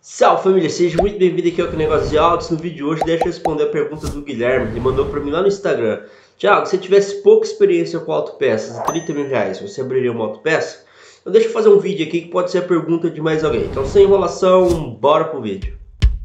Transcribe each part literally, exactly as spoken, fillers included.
Salve família, seja muito bem-vindo aqui ao Negócio de Autos. No vídeo de hoje deixa eu responder a pergunta do Guilherme. Ele mandou para mim lá no Instagram: Thiago, se tivesse pouca experiência com autopeças e trinta mil reais, você abriria uma autopeça? Então deixa eu fazer um vídeo aqui que pode ser a pergunta de mais alguém. Então sem enrolação, bora pro vídeo.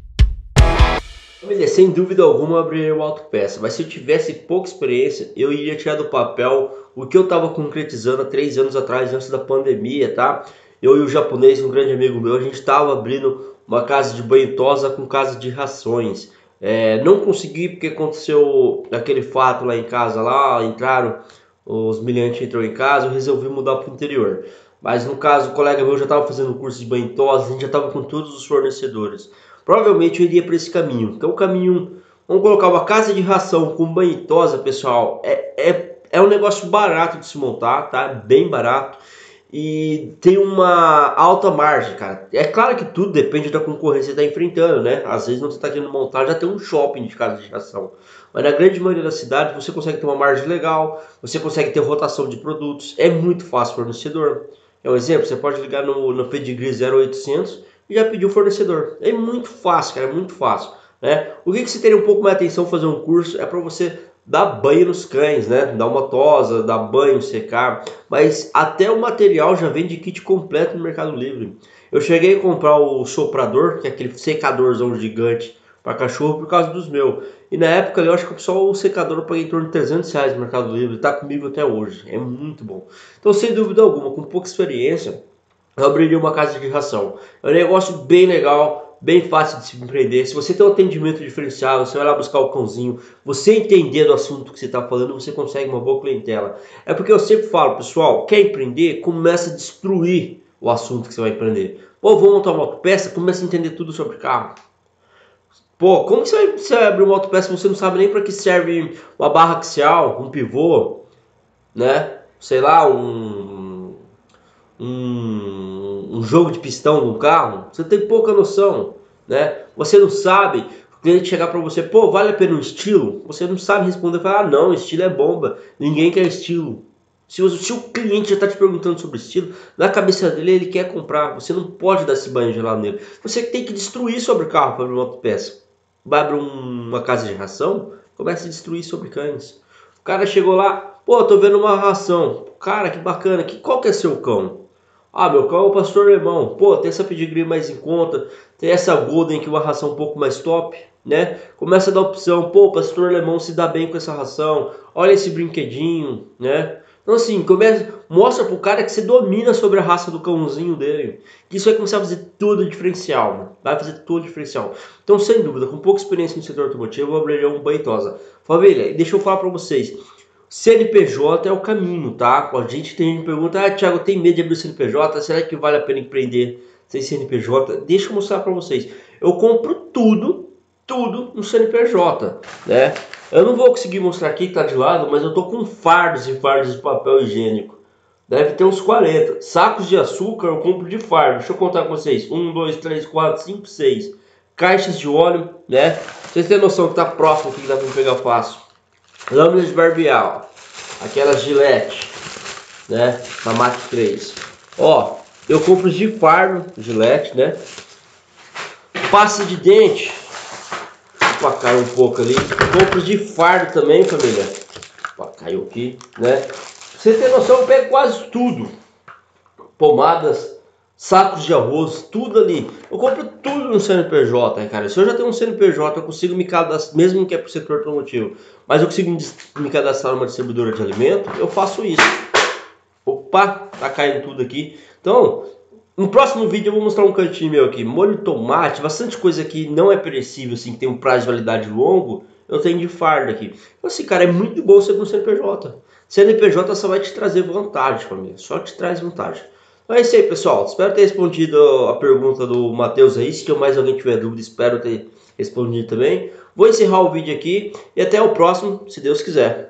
Família, sem dúvida alguma eu abriria uma autopeça, mas se eu tivesse pouca experiência, eu iria tirar do papel o que eu estava concretizando há três anos atrás, antes da pandemia, tá? Eu e o japonês, um grande amigo meu, a gente estava abrindo uma casa de banho tosa com casa de rações. É, não consegui porque aconteceu aquele fato lá em casa, lá entraram, os miliantes entrou em casa, eu resolvi mudar para o interior. Mas no caso, o colega meu já estava fazendo um curso de banho tosa, a gente já estava com todos os fornecedores. Provavelmente eu iria para esse caminho. Então o caminho, vamos colocar uma casa de ração com banho tosa, pessoal, é, é, é um negócio barato de se montar, tá? Bem barato. E tem uma alta margem, cara. É claro que tudo depende da concorrência que você está enfrentando, né? Às vezes não você está querendo montar, já tem um shopping de casa de ração. Mas na grande maioria das cidades você consegue ter uma margem legal, você consegue ter rotação de produtos, é muito fácil o fornecedor. É um exemplo, você pode ligar no, no Pedigree zero oitocentos e já pedir o fornecedor. É muito fácil, cara, é muito fácil, né? O que, que você teria um pouco mais de atenção fazer um curso é para você dar banho nos cães, né? Dar uma tosa, dar banho, secar. Mas até o material já vem de kit completo no Mercado Livre. Eu cheguei a comprar o soprador, que é aquele secadorzão gigante para cachorro, por causa dos meus. E na época eu acho que só o secador eu paguei em torno de trezentos reais no Mercado Livre. Tá comigo até hoje. É muito bom. Então, sem dúvida alguma, com pouca experiência, eu abriria uma casa de ração. É um negócio bem legal, bem fácil de se empreender. Se você tem um atendimento diferenciado, você vai lá buscar o cãozinho, você entender do assunto que você está falando, você consegue uma boa clientela. É porque eu sempre falo, pessoal, quer empreender, começa a destruir o assunto que você vai empreender. Pô, vou montar uma autopeça, começa a entender tudo sobre carro. Pô, como você vai, você vai abrir uma autopeça se você não sabe nem para que serve uma barra axial, um pivô, né? Sei lá, um... um, um jogo de pistão no carro, você tem pouca noção, né? Você não sabe, o cliente chegar para você, pô, vale a pena um estilo? Você não sabe responder, falar, ah, não, estilo é bomba, ninguém quer estilo. Se o, se o cliente já está te perguntando sobre estilo, na cabeça dele ele quer comprar, você não pode dar esse banho gelado nele. Você tem que destruir sobre o carro para abrir uma autopeça. Vai abrir um, uma casa de ração, começa a destruir sobre cães. O cara chegou lá, pô, tô vendo uma ração, cara, que bacana, que, qual que é seu cão? Ah, meu cão é o pastor alemão. Pô, tem essa pedigree mais em conta, tem essa golden que é uma ração um pouco mais top, né? Começa a dar opção, pô, o pastor alemão se dá bem com essa ração. Olha esse brinquedinho, né? Então assim, começa, mostra pro cara que você domina sobre a raça do cãozinho dele. Que isso vai começar a fazer todo o diferencial, mano. Vai fazer todo o diferencial. Então, sem dúvida, com pouca experiência no setor automotivo, eu abriria um banho tosa. Família, e deixa eu falar pra vocês. C N P J é o caminho, tá? A gente tem gente pergunta, ah, Thiago, tem medo de abrir o C N P J? Será que vale a pena empreender sem C N P J? Deixa eu mostrar para vocês. Eu compro tudo, tudo no C N P J, né? Eu não vou conseguir mostrar aqui que tá de lado, mas eu tô com fardos e fardos de papel higiênico. Deve ter uns quarenta. Sacos de açúcar eu compro de fardo. Deixa eu contar com vocês. um, dois, três, quatro, cinco, seis. Caixas de óleo, né? Vocês têm noção que tá próximo aqui que dá pra pegar fácil. Lâminas de barbear, aquelas Gillette, né, da Mach três. Ó, eu compro de fardo, Gillette, né, pasta de dente, opa, caiu um pouco ali, compro de fardo também, família, opa, caiu aqui, né, você tem noção, eu pego quase tudo, pomadas, sacos de arroz, tudo ali. Eu compro tudo no C N P J, cara. Se eu já tenho um C N P J, eu consigo me cadastrar, mesmo que é para o setor automotivo, mas eu consigo me cadastrar numa distribuidora de alimento, eu faço isso. Opa, tá caindo tudo aqui. Então, no próximo vídeo eu vou mostrar um cantinho meu aqui. Molho de tomate, bastante coisa que não é perecível, assim, que tem um prazo de validade longo, eu tenho de fardo aqui. Então, assim, cara, é muito bom você ter um C N P J. C N P J só vai te trazer vantagem, família. Só te traz vantagem. Então é isso aí, pessoal. Espero ter respondido a pergunta do Matheus aí. Se mais alguém tiver dúvida, espero ter respondido também. Vou encerrar o vídeo aqui e até o próximo, se Deus quiser.